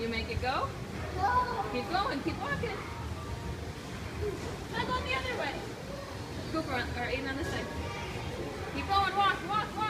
You make it go? Keep going, keep walking. Now go the other way. Cooper, or Aiden on this side. Keep going, walk, walk, walk.